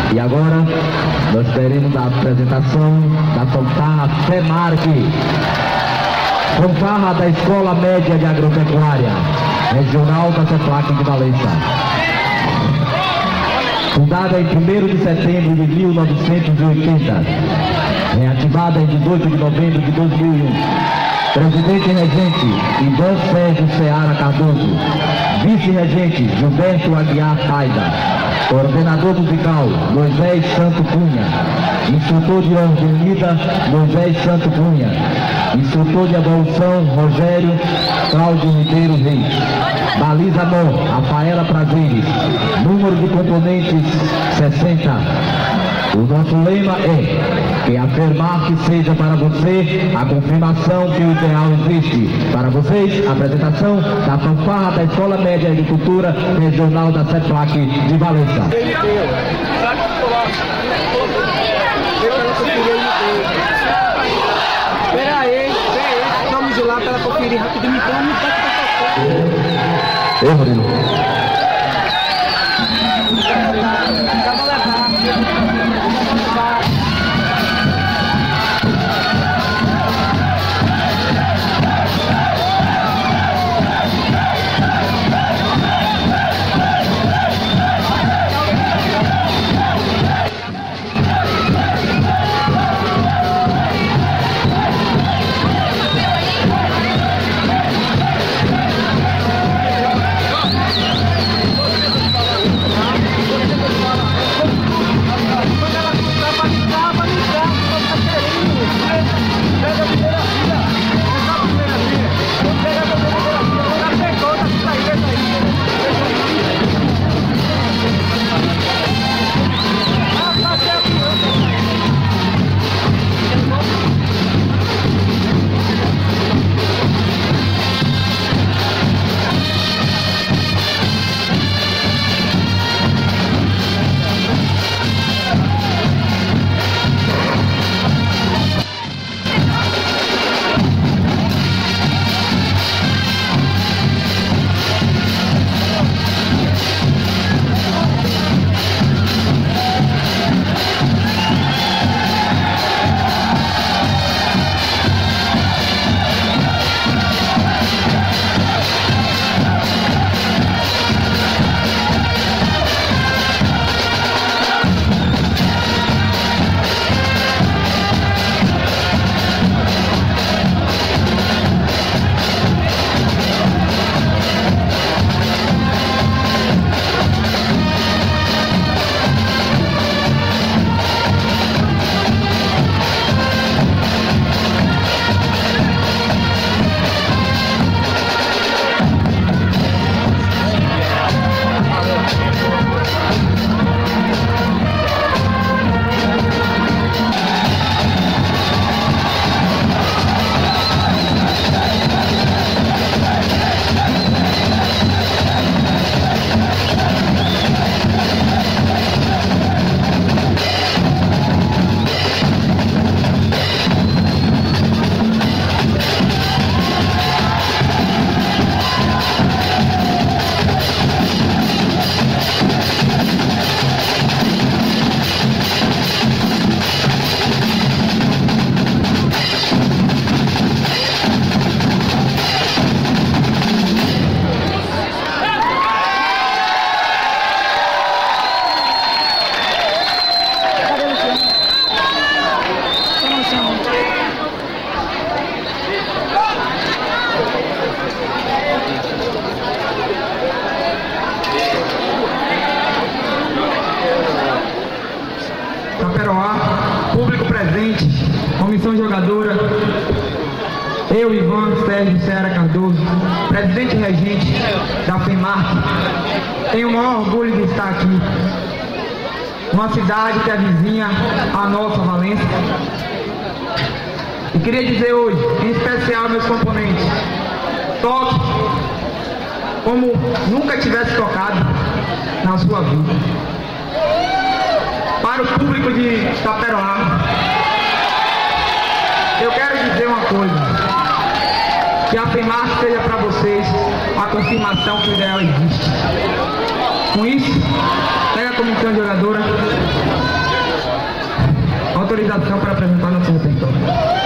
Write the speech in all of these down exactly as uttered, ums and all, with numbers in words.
E agora nós teremos a apresentação da fanfarra FEMARC, fanfarra da Escola Média de Agropecuária Regional da CEPLAC de Valença. Fundada em primeiro de setembro de mil novecentos e oitenta, reativada em dezoito de novembro de dois mil e um. Presidente e regente, Ivan Sérgio Seara Cardoso. Vice-regente, Gilberto Aguiar Taida. Coordenador musical, Moisés Santo Cunha. Instrutor de ordem unida, Moisés Santo Cunha. Instrutor de evolução, Rogério Cláudio Ribeiro Reis. Baliza mão, Rafaela Prazeres. Número de componentes, sessenta. O nosso lema é que afirmar que seja para você a confirmação que o ideal existe. Para vocês, a apresentação da fanfarra da Escola Média de Cultura Regional da CEPLAC de Valença. Espera aí, vamos de lá para ela conferir rapidinho, então não pode passar. Ei, Rodrigo. Público presente, comissão jogadora, eu, Ivan Sérgio Seara Cardoso, presidente e regente da FEMARC, tenho o maior orgulho de estar aqui, uma cidade que é vizinha à nossa, Valença. E queria dizer hoje, em especial meus componentes, toque como nunca tivesse tocado na sua vida. Para o público de Taperoá, eu quero dizer uma coisa, que a FEMARC seja para vocês a confirmação que o ideal existe. Com isso, pega a comissão jogadora. autorização para apresentar nosso repertório.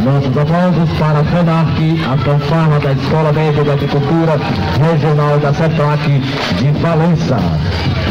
Nossos aplausos para a FENARC, a fanfarra da Escola Média de Agricultura Regional da CEPAC de Valença.